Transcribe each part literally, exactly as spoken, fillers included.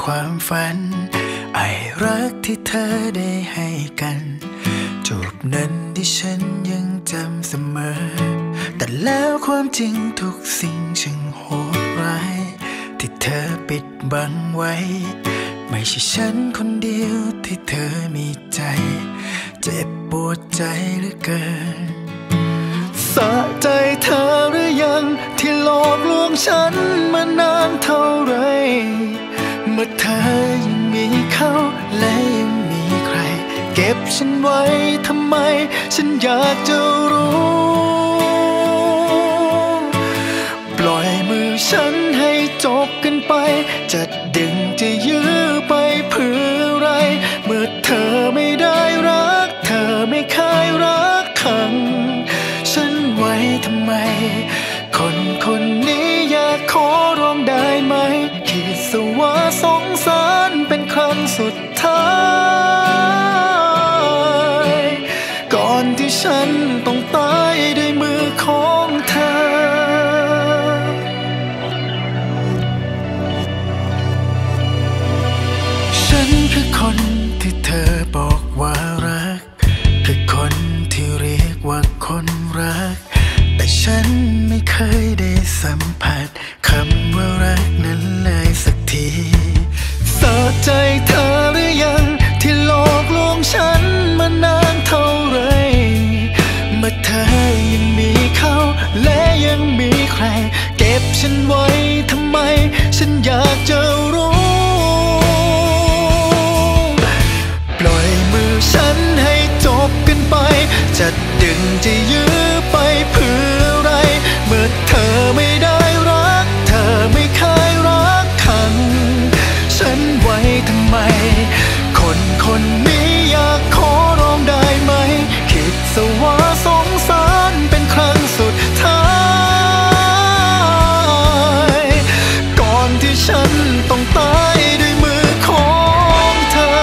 ความฝันไอ้รักที่เธอได้ให้กันจูบนั้นที่ฉันยังจำเสมอแต่แล้วความจริงทุกสิ่งช่างโหดร้ายที่เธอปิดบังไว้ไม่ใช่ฉันคนเดียวที่เธอมีใจเจ็บปวดใจเหลือเกินสะใจเธอหรือยังที่หลอกลวงฉันมานานเท่าไรเมื่อเธอยังมีเขาและยังมีใครเก็บฉันไว้ทำไมฉันอยากจะรู้ปล่อยมือฉันให้จบกันไปจะดึงจะยื้อไปเพื่ออะไรเมื่อเธอไม่ได้รักเธอไม่เคยรักขังฉันไว้ทำไมคนคนนี้อยากขอร้องได้ไหมคิดสว่าสงสารเป็นครั้งสุดท้ายก่อนที่ฉันต้องตายด้วยมือของเธอฉันคือคนที่เธอบอกว่ารักคือคนที่เรียกว่าคนรักแต่ฉันไม่เคยได้สัมผัสคำว่ารักนั้นเลยสักทีสะใจเธอหรือยังที่หลอกลวงฉันมานานเท่าไรเมื่อเธอยังมีเขาและยังมีใครเก็บฉันไว้ทำไมฉันอยากจะรู้ปล่อยมือฉันให้จบกันไปจะดึงจะยื้อไปเพื่ออะไรเมื่อเธอไม่ได้รักเธอไม่เคยรักขังฉันไว้ทำไมคนคนนี้อยากขอร้องได้ไหมคิดซะว่าสงสารเป็นครั้งสุดท้ายก่อนที่ฉันต้องตายด้วยมือของเธอ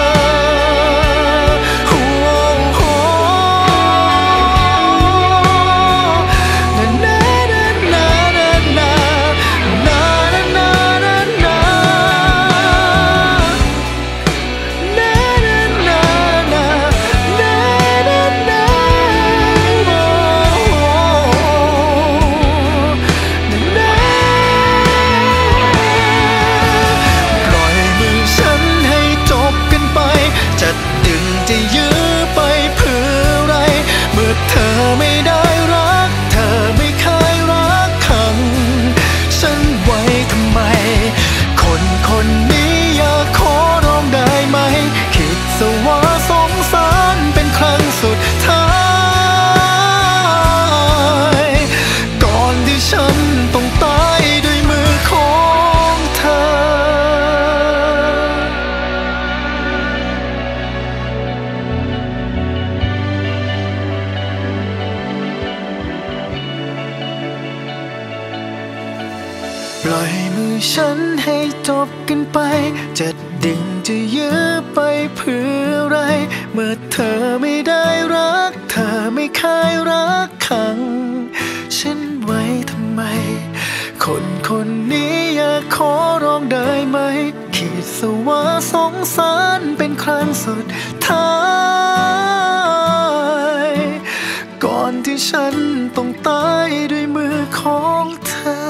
จะยื้อไปเพื่ออะไรเมื่อเธอไม่ได้รักเธอไม่เคยรักขังฉันไว้ทำไมคนคนนี้อยากขอร้องได้ไหมคิดซะว่าสงสารเป็นครั้งสุดท้ายก่อนที่ฉันต้องตายด้วยมือของเธอปล่อยมือฉันให้จบกันไปจะดึงจะยื้อไปเพื่ออะไรเมื่อเธอไม่ได้รักเธอไม่เคยรักขังฉันไว้ทำไมคนคนนี้อยากขอร้องได้ไหมคิดซะว่าสงสารเป็นครั้งสุดท้ายก่อนที่ฉันต้องตายด้วยมือของเธอ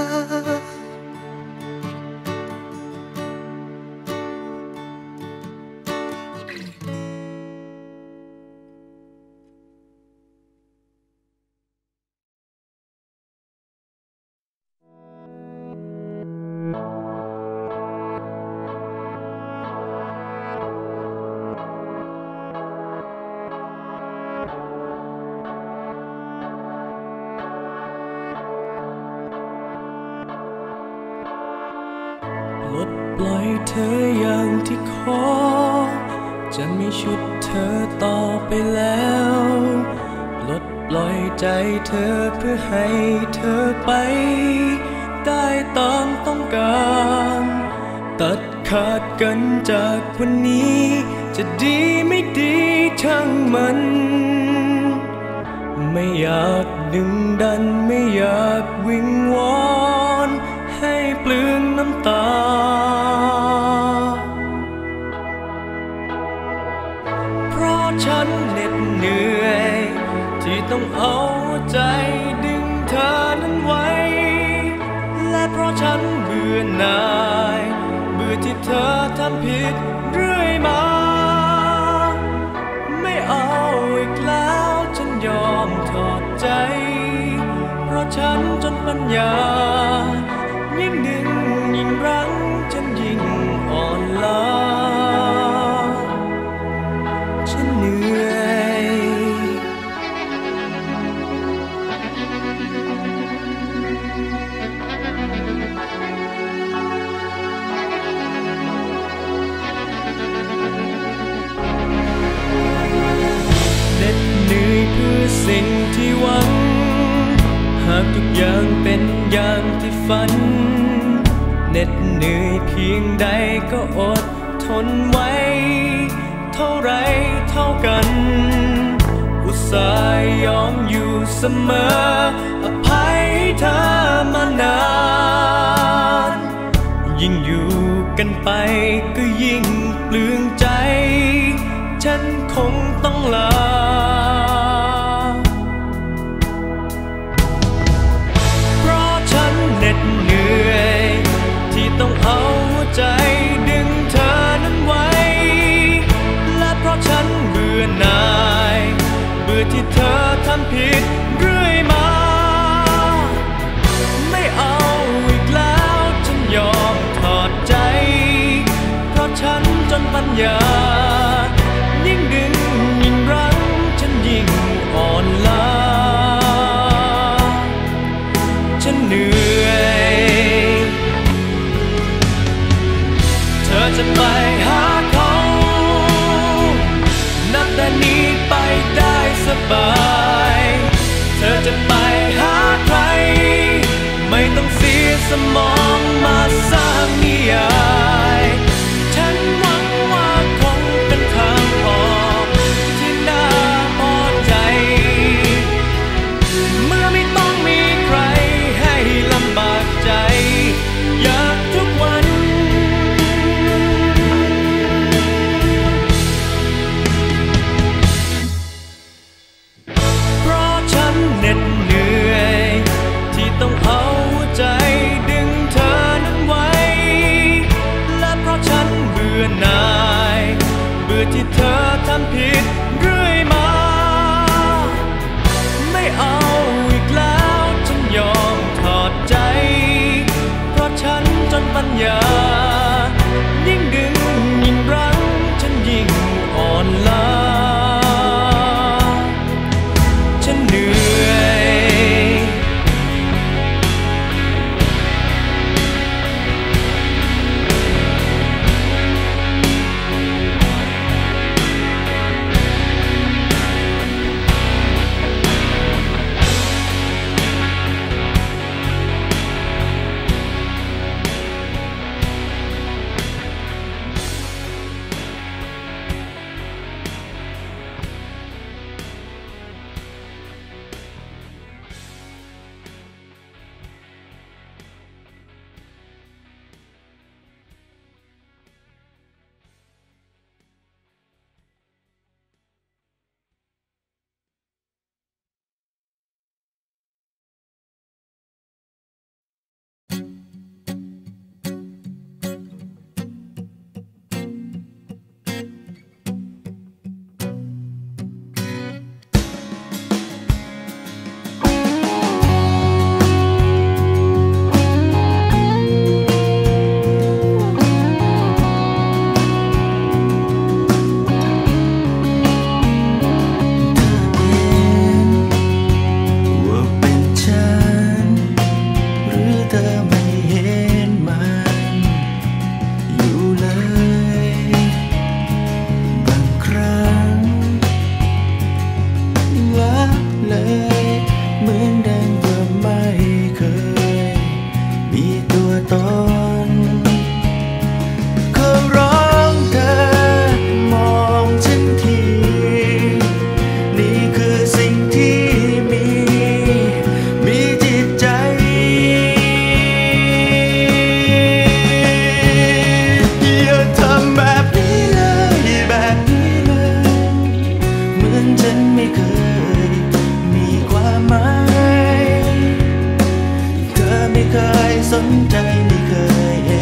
ปลดปล่อยเธออย่างที่ขอจะไม่ชุดเธอต่อไปแล้วปลดปล่อยใจเธอเพื่อให้เธอไปได้ตามต้องการตัดขาดกันจากวันนี้จะดีไม่ดีช่างมัน ไม่อยากดึงดันไม่อยากวิงวอนให้เปลืองน้ำตาหน่ายเบื่อที่เธอทำผิดเรื่อยมาไม่เอาอีกแล้วฉันยอมถอดใจเพราะฉันจนปัญญายิ่งดึงยิ่งรั้งฉันยิ่งอ่อนล้าฉันเหนื่อยเหน็ดเหนื่อยเพื่อสิ่งที่หวังหากทุกอย่างเป็นอย่างที่ฝันเหน็ดเหนื่อยเพียงใดก็อดทนไว้เท่าไรเท่ากันอุตส่าห์ยอมอยู่เสมออภัยให้เธอมานานยิ่งอยู่กันไปก็ยิ่งเปลืองใจฉันคงต้องลาเพราะฉันเหน็ดเหนื่อยที่ต้องเอาหัวใจดึงเธอนั้นไว้และเพราะฉันเบื่อหน่ายเบื่อที่เธอทำผิดเรื่อยมาไม่เอาอีกแล้วฉันยอมถอดใจเพราะฉันจนปัญญายิ่งดึงยิ่งรั้งฉันยิ่งอ่อนล้าฉันเหนื่อยเธอจะไปหาเขานับแต่นี้ไปได้สบายเธอจะไปหาใครไม่ต้องเสียสมองมาสร้างนิยายฉันหวังว่าคงเป็นทางออกที่น่าพอใจเมื่อไม่ต้องมีใครให้ลำบากใจอยากทุกวันเพราะฉันเหน็ดเหนื่อยที่ต้องเอาใจดึงเธอนั้นไว้และเพราะฉันเบื่อหน่ายเบื่อที่เธอทำผิดเรื่อยมาไม่เอาอีกแล้วฉันยอมถอดใจเพราะฉันจนปัญญายิ่งดึงยิ่งรั้งฉันยิ่งอ่อนล้าฉันเหนื่อยสนใจไม่เคยเห็น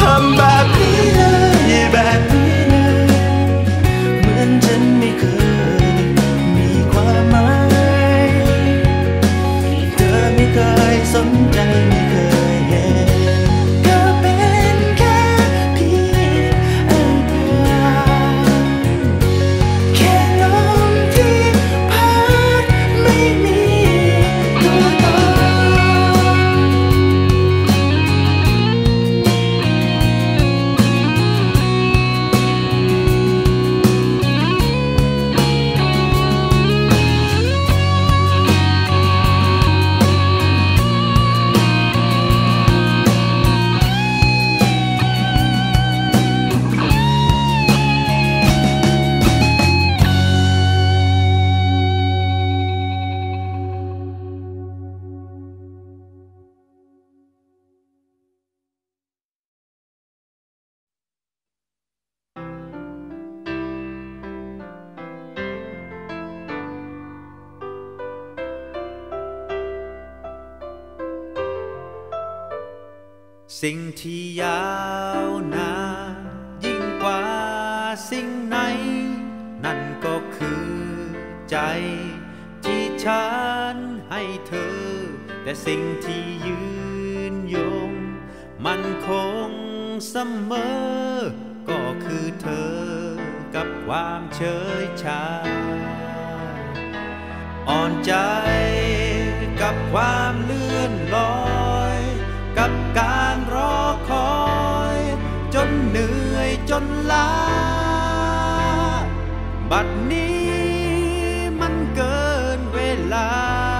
ำแบบนี้เลยแบบนี้เลยเหมือนฉันไม่เคยมีความหมายเธอไม่เคยสนใจไม่เคยเห็นก็เป็นแค่เพียงอันตรายแค่ลมที่พัดไม่มีตัวตนสิ่งที่ยาวนานยิ่งกว่าสิ่งไหนนั่นก็คือใจที่ฉันให้เธอแต่สิ่งที่ยืนยงมันคงเสมอก็คือเธอกับความเฉยชาอ่อนใจกับความเลื่อนลอยกับการรอคอยจนเหนื่อยจนล้าบัดนี้มันเกินเวลา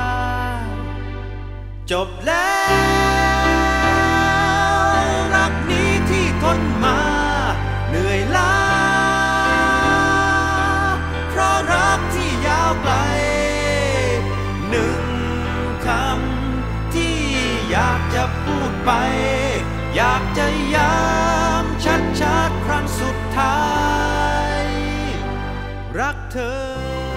จบแล้วรักนี้ที่ทนมาเหนื่อยล้าเพราะรักที่ยาวไกลหนึ่งคำที่อยากจะพูดไปอยากจะย้ำชัดๆครั้งสุดท้ายรักเธอ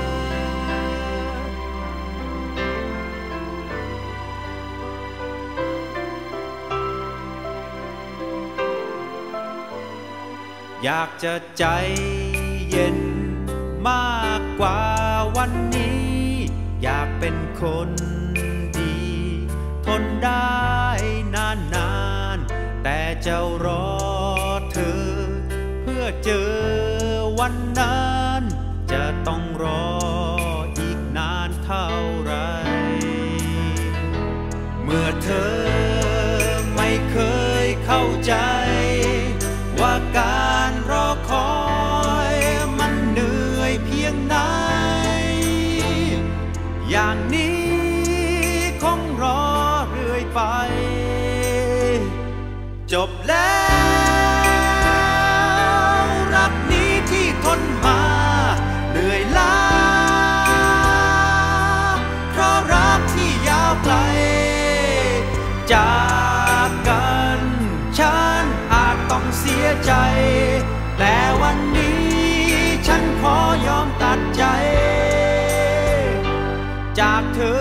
อยากจะใจเย็นมากกว่าวันนี้อยากเป็นคนดีทนได้นานๆแต่จะรอเธอเพื่อเจอวันนั้นจะต้องรออีกนานเท่าไรเมื่อเธอไม่เคยเข้าใจว่าการรอคอยมันเหนื่อยเพียงไหนอย่างนี้คงรอเรื่อยไปจบแล้วรักนี้ที่ทนมาเหนื่อยล้าเพราะรักที่ยาวไกลจากกันฉันอาจต้องเสียใจแต่วันนี้ฉันขอยอมตัดใจจากเธอ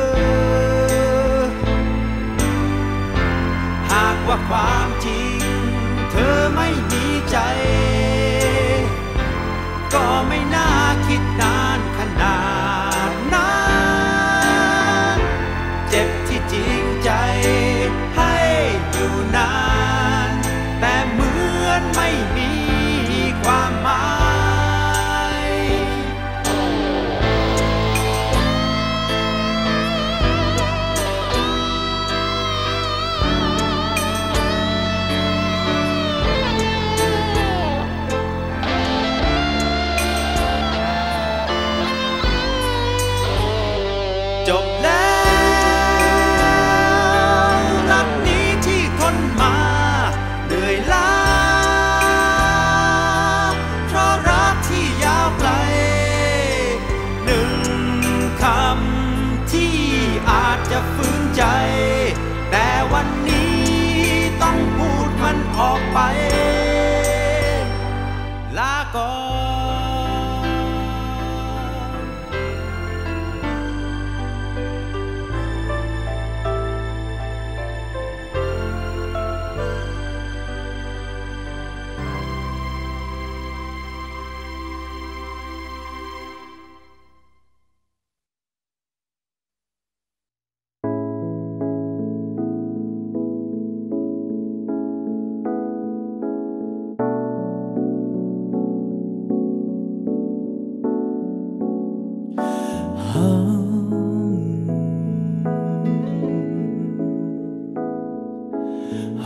หากว่าความจริงเธอไม่มีใจก็ไม่น่าคิดนานขนาดนั้นเจ็บที่จริงใจให้อยู่นานแต่เหมือนไม่มีความหมาย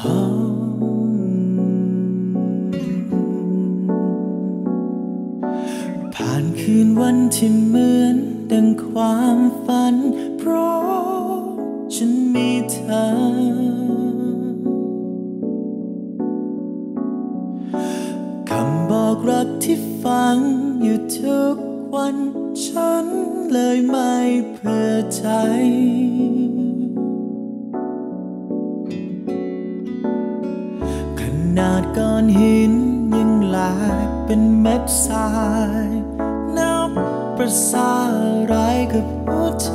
ผ่านคืนวันที่เหมือนดังความฝันเพราะฉันมีเธอคำบอกรักที่ฟังอยู่ทุกวันฉันเลยไม่เผื่อใจขนาดก้อนหินยังแหลกเป็นเม็ดทรายนับประสาอะไรกับหัวใจ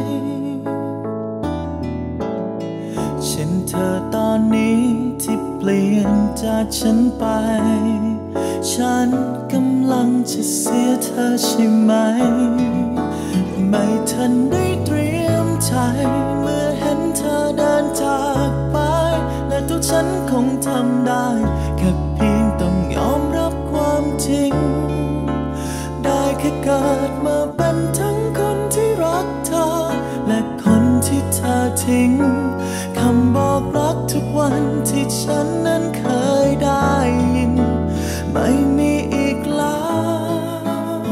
เช่นเธอตอนนี้ที่เปลี่ยนจากฉันไปฉันกำลังจะเสียเธอใช่ไหมไม่ทันได้เตรียมใจเมื่อเห็นเธอเดินจากไปและตัวฉันคงทำได้แค่เพียงต้องยอมรับความจริงได้แค่เกิดมาเป็นทั้งคนที่รักเธอและคนที่เธอทิ้งคำบอกรักทุกวันที่ฉันนั้นเคยได้ยินไม่มีอีกแล้ว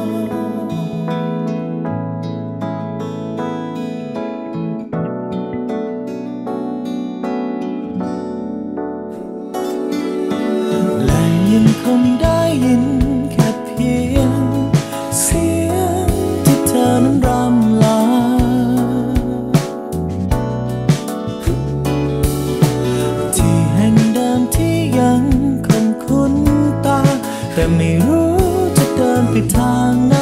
และยังคงได้ยินแค่เพียงเสียงที่เธอนั้นรำลาที่แห่งเดิมที่ยังคงคุ้นตาแต่ไม่รู้จะเดินไปทางไหน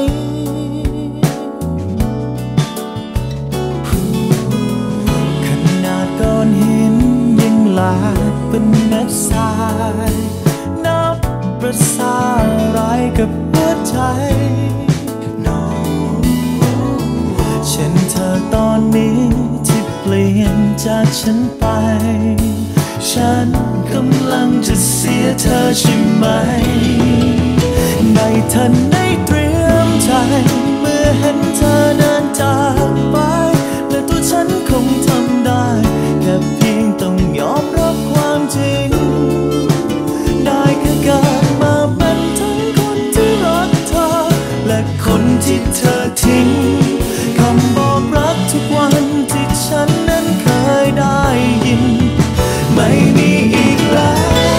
ขนาดก้อนหินยังแหลกเป็นเม็ดทรายนับประสาอะไรกับหัวใจเช่นเธอตอนนี้ที่เปลี่ยนจากฉันไปฉันกำลังจะเสียเธอใช่ไหมไม่ทันได้เตรียมใจเมื่อเห็นเธอเดินจากไปและตัวฉันคงทำได้แค่เพียงต้องยอมรับความจริงได้แค่เกิดมาเป็นทั้งคนที่รักเธอและคนที่เธอทิ้งคำบอกรักทุกวันที่ฉันนั้นเคยได้ยินไม่มีอีกแล้ว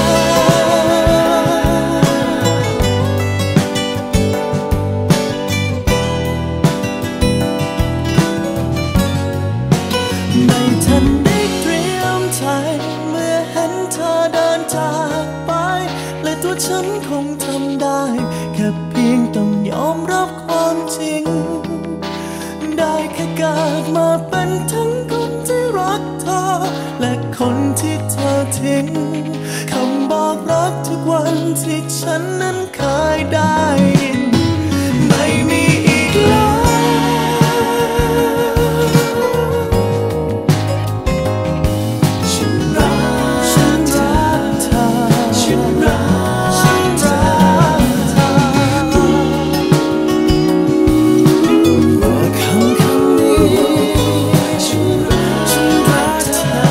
ไม่ทันได้เตรียมใจเมื่อเห็นเธอเดินจากไปและตัวฉันคงทำได้แค่เพียงต้องยอมรับความจริงได้แค่เกิดมาเป็นทั้งคนที่รักเธอและคนที่เธอทิ้งคำบอกรักทุกวันที่ฉันนั้นเคยได้ยินไม่มีอีกแล้วฉันรักฉันรักเธอฉันรักฉันรักเธอคำคำนี้ฉันรักฉันรักเธอ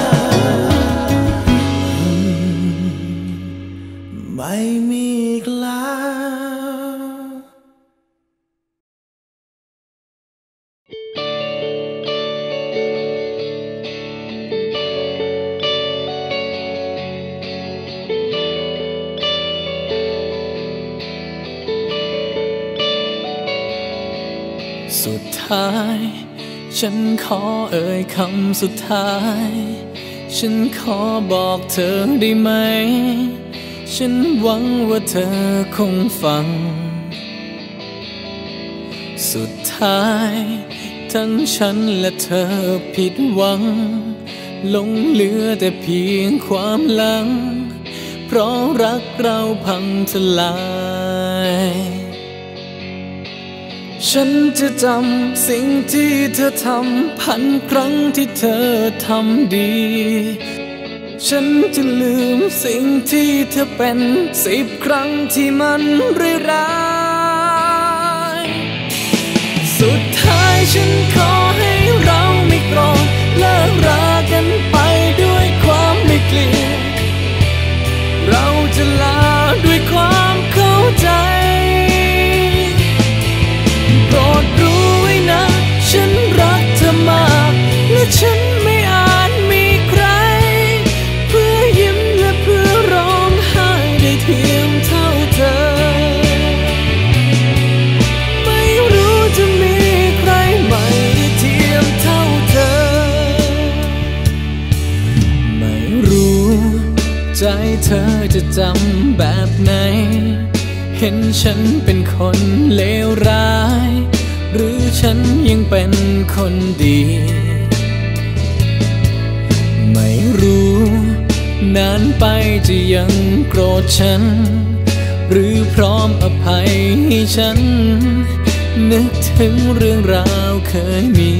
ไม่มีอีกแล้วสุดท้ายฉันขอเอ่ยคำสุดท้ายฉันขอบอกเธอได้ไหมฉันหวังว่าเธอคงฟังสุดท้ายทั้งฉันและเธอผิดหวังหลงเหลือแต่เพียงความหลังเพราะรักเราพังทลายฉันจะจำสิ่งที่เธอทำพันครั้งที่เธอทำดีฉันจะลืมสิ่งที่เธอเป็นสิบครั้งที่มันร้ายสุดท้ายฉันขอให้เราไม่โกรธเลิกรากันไปด้วยความไม่เกลียดใจเธอจะจำแบบไหนเห็นฉันเป็นคนเลวร้ายหรือฉันยังเป็นคนดีไม่รู้นานไปจะยังโกรธฉันหรือพร้อมอภัยให้ฉันนึกถึงเรื่องราวเคยมี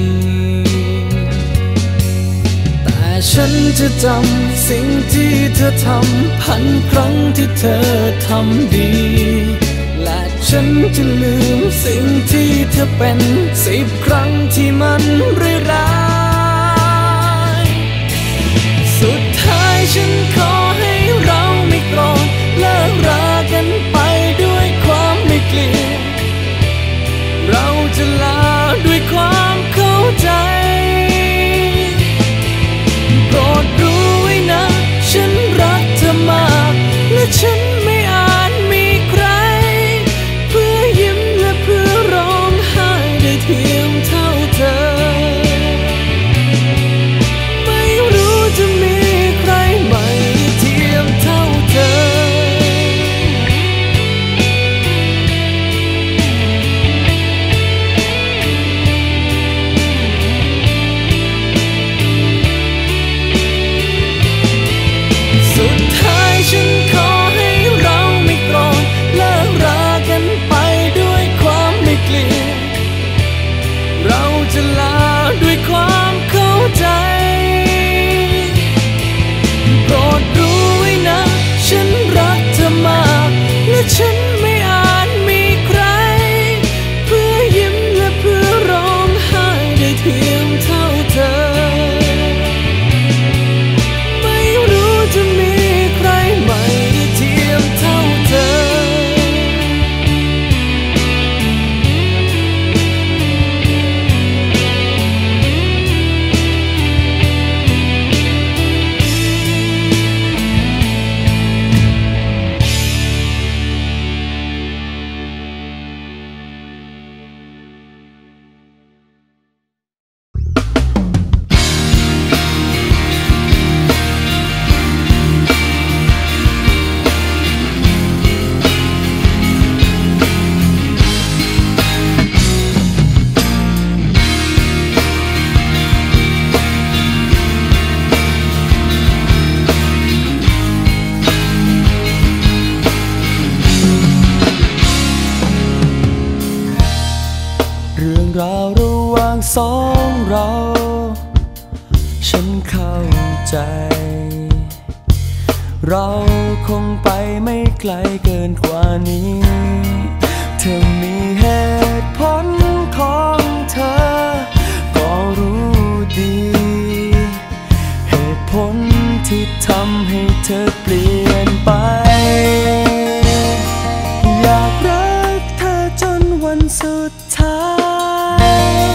แต่ฉันจะจำสิ่งที่เธอทำพันครั้งที่เธอทำดีและฉันจะลืมสิ่งที่เธอเป็นสิบครั้งที่มันร้ายสุดท้ายฉันขอให้เราไม่โกรธเลิกรากันไปด้วยความไม่เกลียดเราจะลาด้วยความเข้าใจโปรดรู้ไว้นะฉันรักเธอมากและฉันไม่อาจมีใครเพื่อยิ้มและเพื่อร้องไห้ได้เทียมเท่าเธอไม่รู้จะมีใครใหม่เทียมเท่าเธอสุดท้ายฉันขอให้เราไม่โกรธเลิกรากันไปด้วยความไม่เกลียดเราจะลาด้วยความเข้าใจโปรดรู้ไว้นะฉันรักเธอมากและฉันไม่อาจมีใครเพื่อยิ้มและเพื่อร้องไห้ได้เทียมเท่าเธอไม่รู้จะมีใครใหม่เทียมเท่าเธอเรื่องราวระหว่างสองเราฉันเข้าใจเราคงไปไม่ไกลเกินกว่านี้เธอมีเหตุผลของเธอก็รู้ดีเหตุผลที่ทำให้เธอเปลี่ยนไปอยากรักเธอจนวันสุดท้าย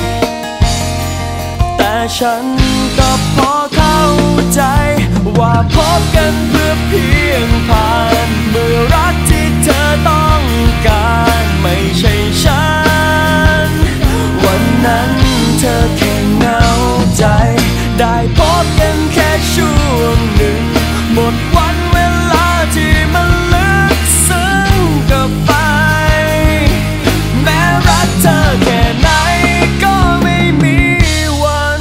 แต่ฉันก็พอเข้าใจว่าพบกันเพื่อเพียงผ่านเมื่อรักที่เธอต้องการไม่ใช่ฉันวันนั้นเธอแค่เหงาใจได้พบกันแค่ช่วงหนึ่งหมดวันเวลาที่มันลึกซึ้งกับไปแม้รักเธอแค่ไหนก็ไม่มีวัน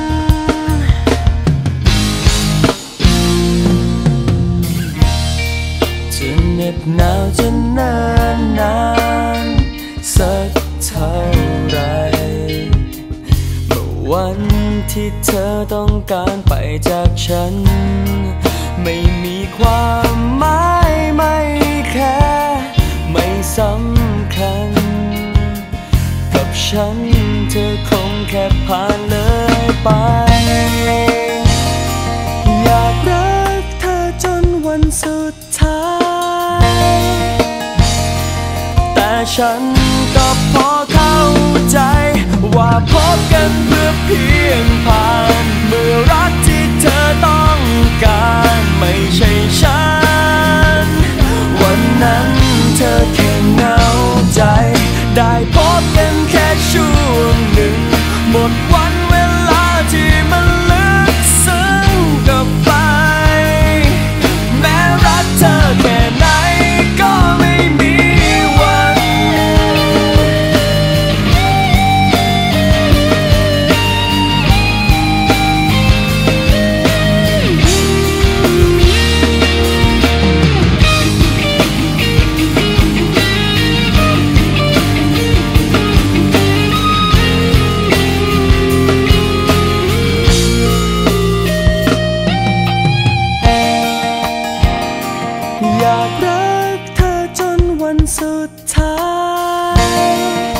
จะเหน็บหนาวจะนานนานสักเท่าไรเมื่อวันที่เธอต้องการไปจากฉันไม่มีความหมายไม่แค่ไม่สำคัญกับฉันเธอคงแค่ผ่านเลยไปอยากรักเธอจนวันสุดท้ายแต่ฉันก็พอเข้าใจว่าพบกันเพื่อเพียงผ่านเมื่อรักที่เธอต้องการไม่ใช่ฉันวันนั้นเธอแค่เหงาใจได้พบกันแค่ช่วงหนึ่งหมดวันเวลาที่มันลึกซึ้งกับไปแม้อบรักเธอจนวันสุดท้าย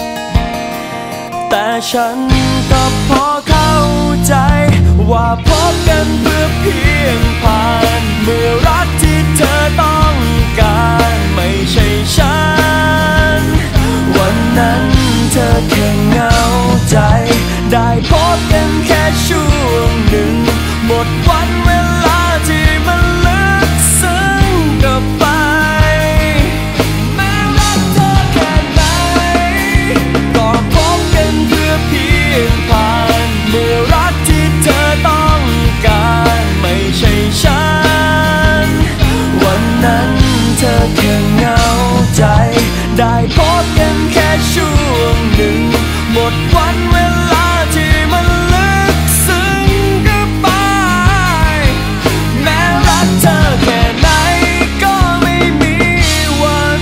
แต่ฉันก็พอเข้าใจว่าพบกันเพื่อเพียงผ่านเมื่อรักที่เธอต้องการไม่ใช่ฉันวันนั้นเธอแค่เหงาใจได้พบกันแค่ช่วงหนึ่งหมดวันเวลาที่มันลึกซึ้งกับไปแม้รักเธอแค่ไหนก็พบกันเพื่อเพียงผ่านเมื่อรักที่เธอต้องการไม่ใช่ฉันวันนั้นเธอแค่เหงาใจได้พบกันแค่ช่วงหนึ่งหมดวันเวลาที่มันลึกซึ้งกับไปแม้รักเธอแค่ไหนก็ไม่มีวัน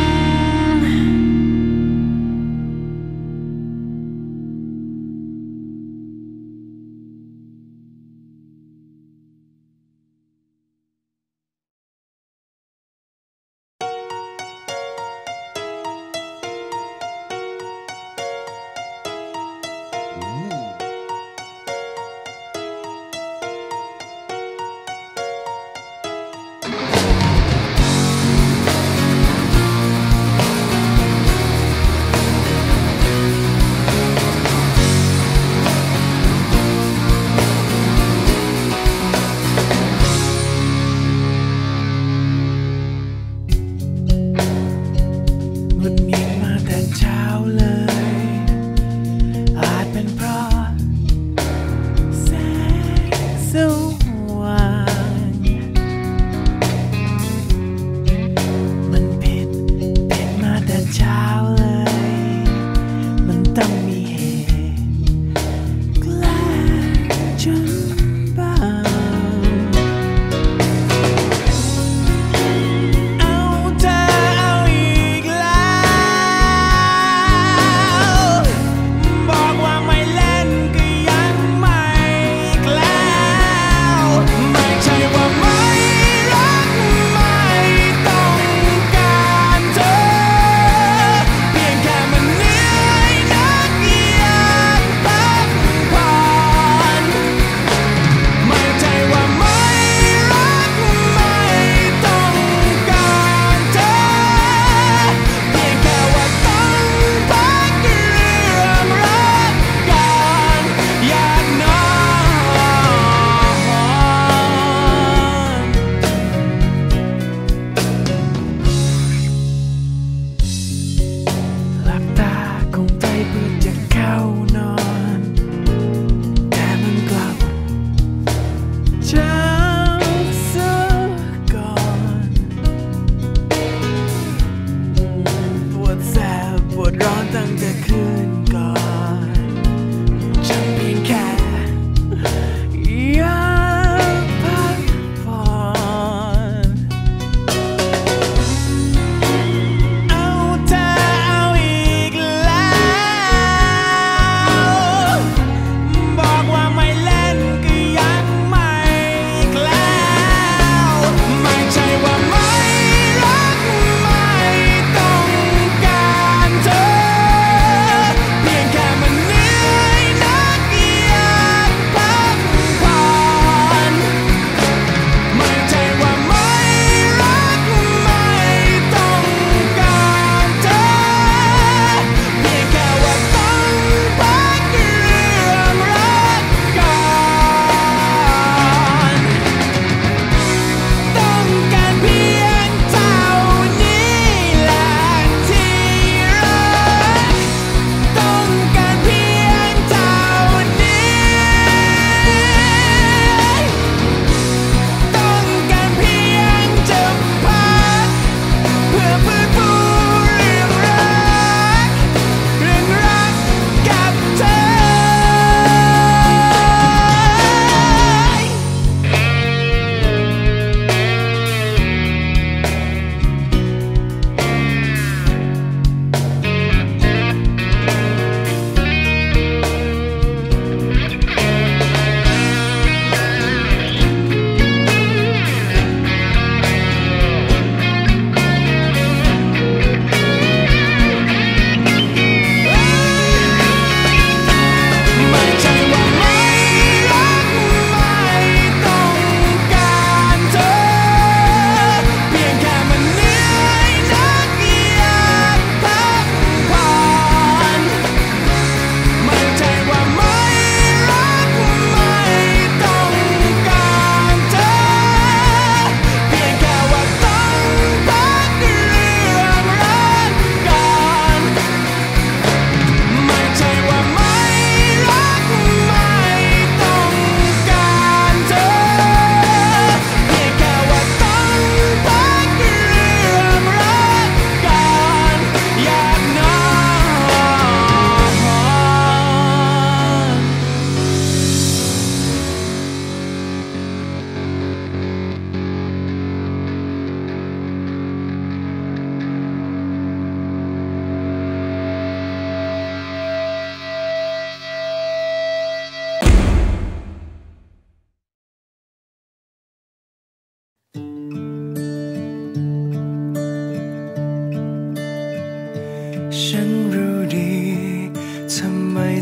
หงุดหงิดมาแต่เช้าเลยอาจเป็นเพราะแสงสว่างมันผิดผิดมาแต่เช้าเลยมันต้องมีเหตุแกล้งฉันบ้างเอาเธอเอาอีกแล้วบอกว่าไม่เล่นก็ยังไม่อีกแล้วไม่ใช่ว่าไม่รักไม่ต้องการเธอเพียง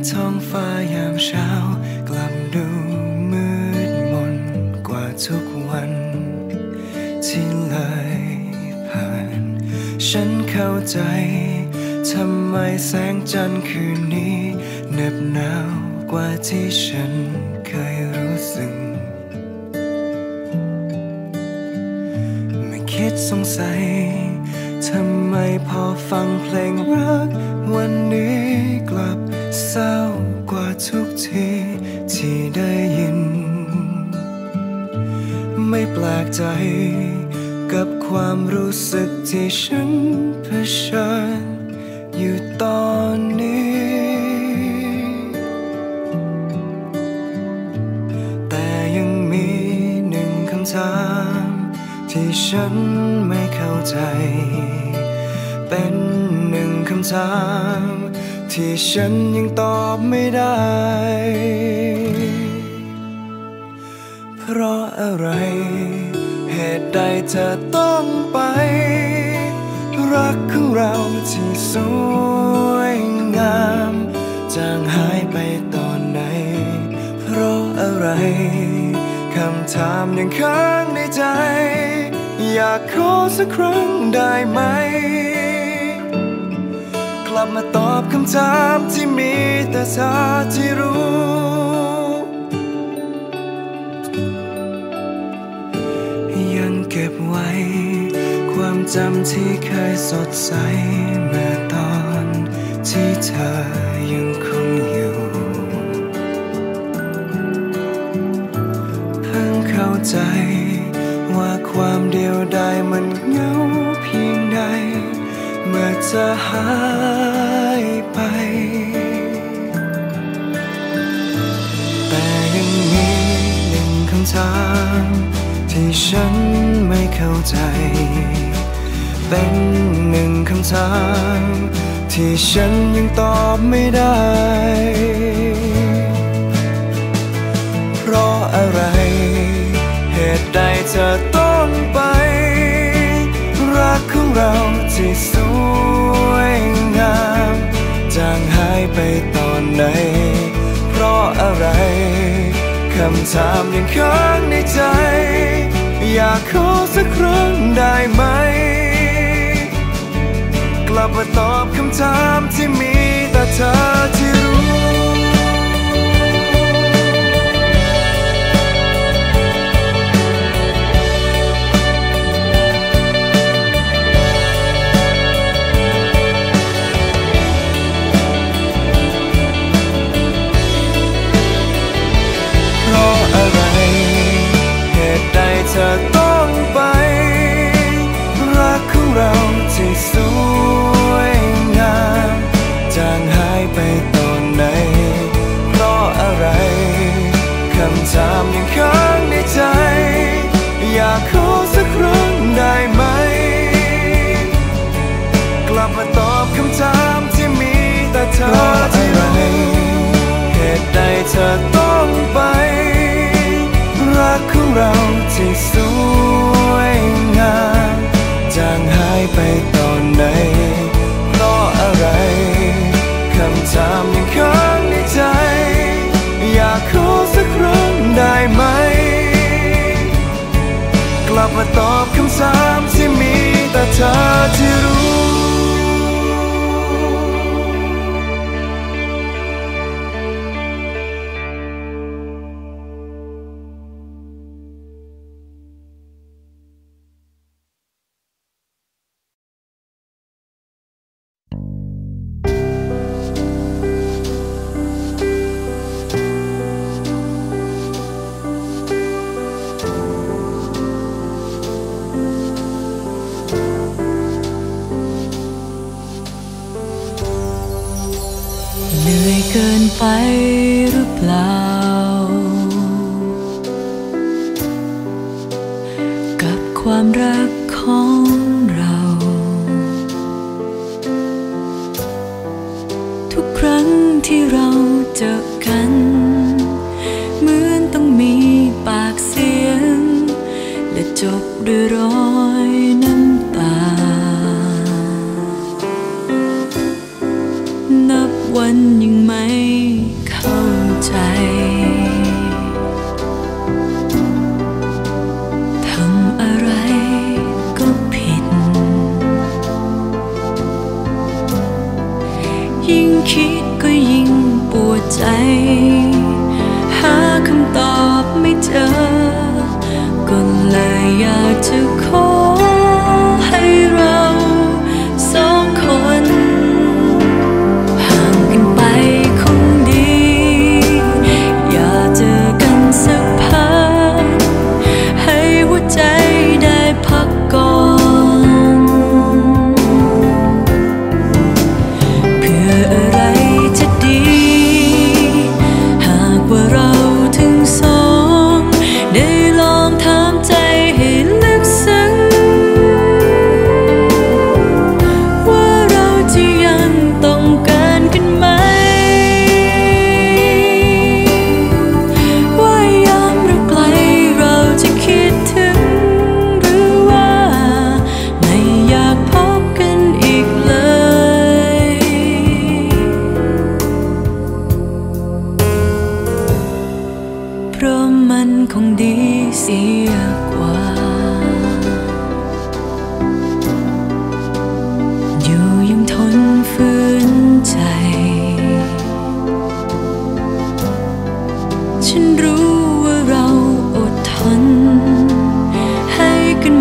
ท้องฟ้ายามเช้ากลับดูมืดมนกว่าทุกวันที่เลยผ่านฉันเข้าใจทำไมแสงจันทร์คืนนี้เหน็บหนาวกว่าที่ฉันเคยรู้สึกไม่คิดสงสัยทำไมพอฟังเพลงรักวันนี้กลับเศร้ากว่าทุกทีที่ได้ยินไม่แปลกใจกับความรู้สึกที่ฉันเผชิญอยู่ตอนนี้แต่ยังมีหนึ่งคำถามที่ฉันไม่เข้าใจเป็นหนึ่งคำถามที่ฉันยังตอบไม่ได้เพราะอะไรเหตุใดเธอต้องไปรักของเราที่สวยงามจางหายไปตอนไหนเพราะอะไรคำถามยังค้างในใจอยากขอสักครั้งได้ไหมกลับมาตอบคำถามที่มีแต่เธอที่รู้ยังเก็บไว้ความจำที่เคยสดใสเมื่อตอนที่เธอยังคงอยู่เพิ่งเข้าใจว่าความเดียวดายมันเหงาเพียงใดเมื่อเธอหายไปแต่ยังมีหนึ่งคำถามที่ฉันไม่เข้าใจเป็นหนึ่งคำถามที่ฉันยังตอบไม่ได้เพราะอะไรเหตุใดเธอต้องไปรักของเราที่สวยงามจางหายไปตอนไหนเพราะอะไรคำถามยังค้างในใจอยากขอสักครั้งได้ไหมกลับมาตอบคำถามที่มีแต่เธอที่รู้เธอต้องไปรักของเราที่สวยงามจางหายไปตอนไหนเพราะอะไรคำถามยังค้างในใจอยากขอสักครั้งได้ไหมกลับมาตอบคำถามที่มีแต่เธอที่รู้เหตุใดเธอต้องไปรักของเราที่สวยงามจางหายไปตอนไหนเพราะอะไรคำถามยังค้างในใจอยากขอสักครั้งได้ไหมกลับมาตอบคำถามที่มีแต่เธอที่รู้เกินไปหรือเปล่ากับความรักของเราทุกครั้งที่เราเจอกันเหมือนต้องมีปากเสียงและจบด้วยรอยน้ำตานับวันยังไม่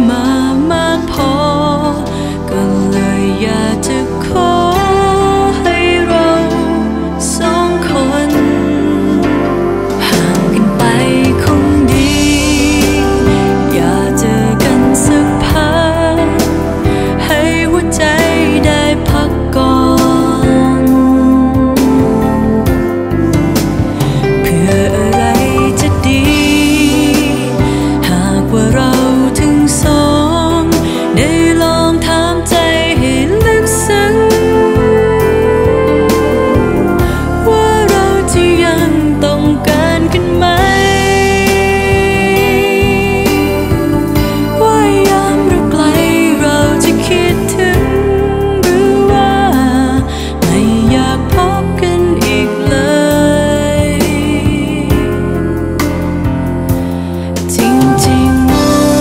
มามากพอก็เลยอยากจะขอให้เราสองคนห่างกันไปคงดีอย่าเจอกันสักพักให้หัวใจได้พักก่อนเพื่ออะไรจะดีหากว่าเราทั้งสองได้ลองถามใจให้ลึกซึ้งว่าเราจะยังต้องการกันไหมว่ายามเราไกลเราจะคิดถึงหรือว่าไม่อยากพบกันอีกเลยจริงๆ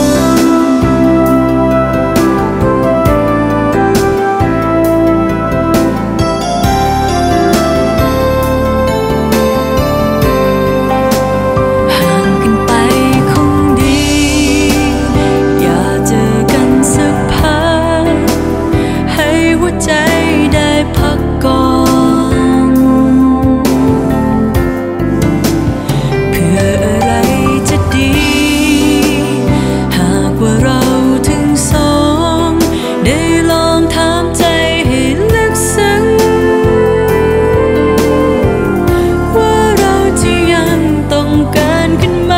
ห่างกันไปคงดีอย่าเจอกันสักพักให้หัวใจได้พักก่อนเพื่ออะไรจะดีหากว่าเราทั้งสองได้ลองถามใจให้ลึกซึ้งว่าเราจะยังต้องการกันไหม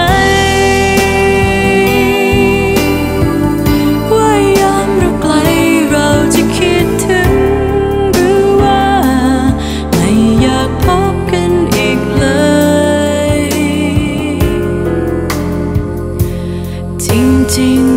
ว่ายามเราไกลเราจะคิดถึงหรือว่าไม่อยากพบกันอีกเลยจริงๆ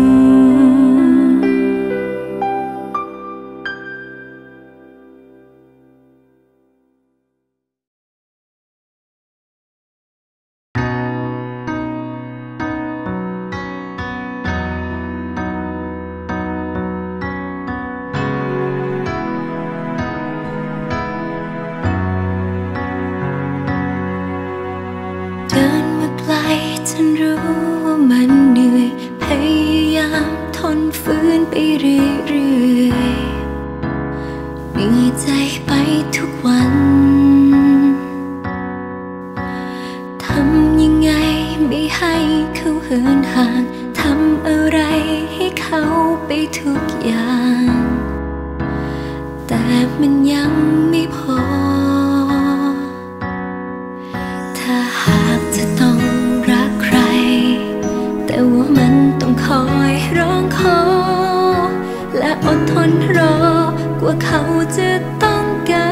เดินมาไกลจนรู้ว่ามันเหนื่อยพยายามทนฝืนไปเรื่อยๆเหนื่อยใจไปทุกวัน ทำยังไงไม่ให้เขาเหินห่าง ทำอะไรให้เขาไปทุกอย่าง แต่มันยังไม่พอ ถ้าหากจะต้องรักใคร แต่ว่ามันต้องคอยร้องขอ และอดทนรอกว่าเขาจะต้องการ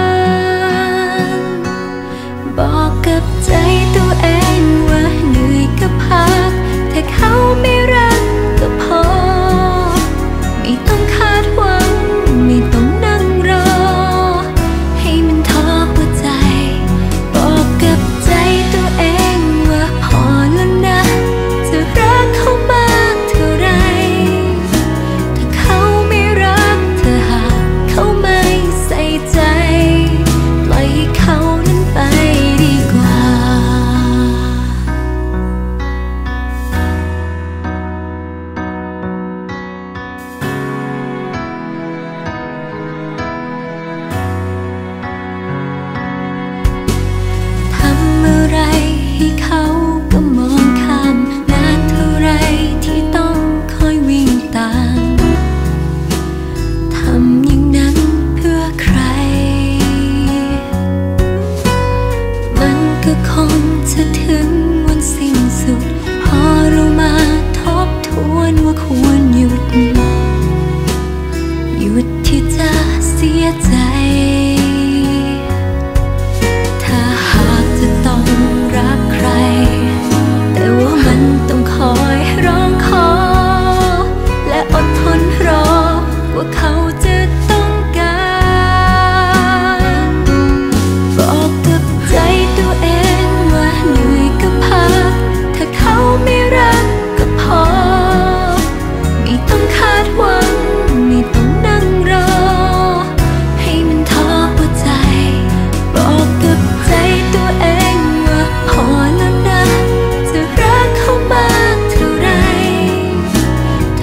บอกกับใจตัวเองว่าเหนื่อยก็พัก ถ้าเขาไม่รักก็พอ ไม่ต้องคาดหวังไม่ต้องนั่งรอ ให้มันท้อหัวใจ บอกกับใจตัวเองว่าพอแล้วนะ จะรักเขามากเท่าไร ถ้าเขาไม่รักเธอหากเขาไม่ใส่ใจ ปล่อยให้เขานั้นไปดีกว่า ทำอะไรให้เขาก็มองข้ามนานเท่าไรที่ต้องคอยวิ่งตาม ทำอย่างนั้นเพื่อใคร มันก็คงจะถึงวันสิ้นสุด พอเรามาทบทวนว่าควรหยุด หยุดที่จะเสียใจ ถ้าหากจะต้องรักใคร แต่ว่ามันต้องคอยร้องขอ และอดทนรอกว่าเขาจะต้องการ บอกกับใจตัวเองว่าเหนื่อยก็พัก ถ้าเขาไม่รักก็พอ ไม่ต้องคาดหวังไม่ต้องนั่งรอ ให้มันท้อหัวใจ บอกกับใจตัวเองว่าพอแล้วนะ จะรักเขามากเท่าไร ถ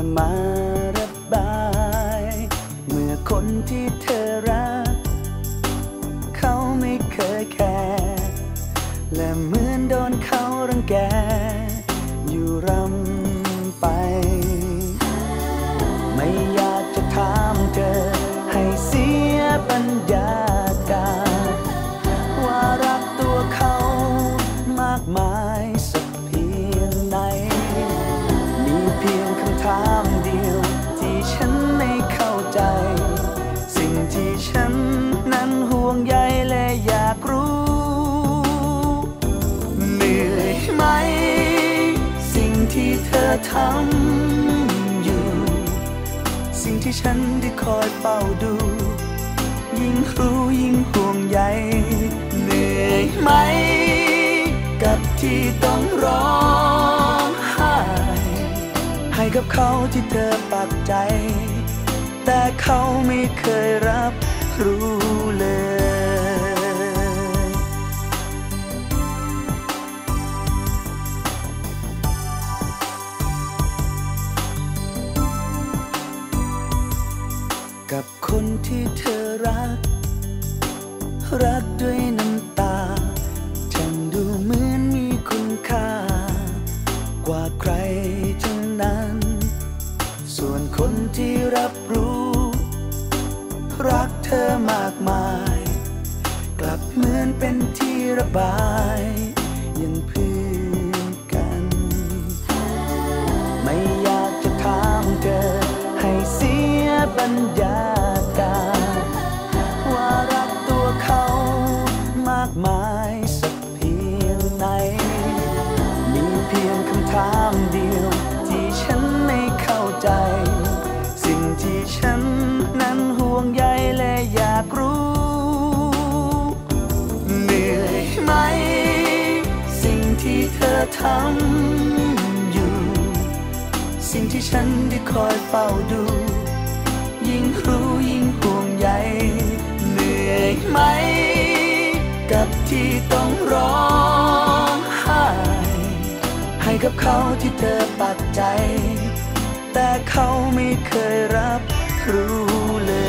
มาระบายเมื่อคนที่เธอรักเขาไม่เคยแคร์และเหมือนโดนเขารังแกอยู่รำไปไม่อยากจะถามเธอให้เสียบรรยากาศว่ารักตัวเขามากมายสักเพียงไหนมีเพียงคำถามเดียวที่ฉันไม่เข้าใจสิ่งที่ฉันนั้นห่วงใยและอยากรู้เหนื่อยไหมสิ่งที่เธอทำอยู่สิ่งที่ฉันได้คอยเฝ้าดูยิ่งรู้ยิ่งห่วงใยเหนื่อยไหมกับที่ต้องร้องไห้ให้กับเขาที่เธอปักใจแต่เขาไม่เคยรับรู้เลยกับคนที่เธอรักรักด้วยน้ำตาฉันดูเหมือนมีคุณค่ากว่าใครทั้งนั้นส่วนคนที่รับรู้รักเธอมากมายกลับเหมือนเป็นที่ระบายยังเพื่อนกันไม่อยากจะถามเธอให้เสียบรรยากาศว่ารักตัวเขามากมายสักเพียงไหนมีเพียงคำถามเดียวที่ฉันไม่เข้าใจสิ่งที่ฉันนั้นห่วงใยและอยากรู้เหนื่อยไหมสิ่งที่เธอทำอยู่สิ่งที่ฉันได้คอยเฝ้าดูยิ่งรู้ยิ่งห่วงใยเหนื่อยไหมกับที่ต้องร้องไห้ให้กับเขาที่เธอปักใจแต่เขาไม่เคยรับรู้เลย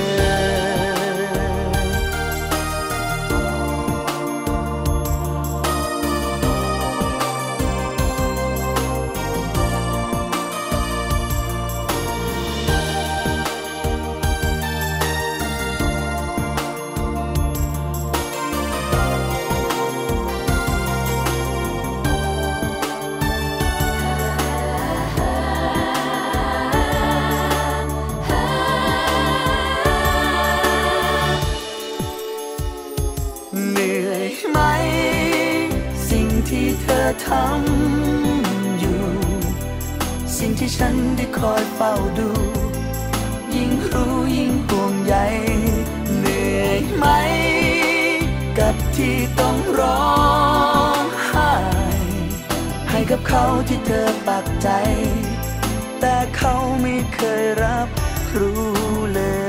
ที่เธอทำอยู่สิ่งที่ฉันได้คอยเฝ้าดูยิ่งรู้ยิ่งห่วงใยเหนื่อยไหมกับที่ต้องร้องไห้ให้กับเขาที่เธอปักใจแต่เขาไม่เคยรับรู้เลย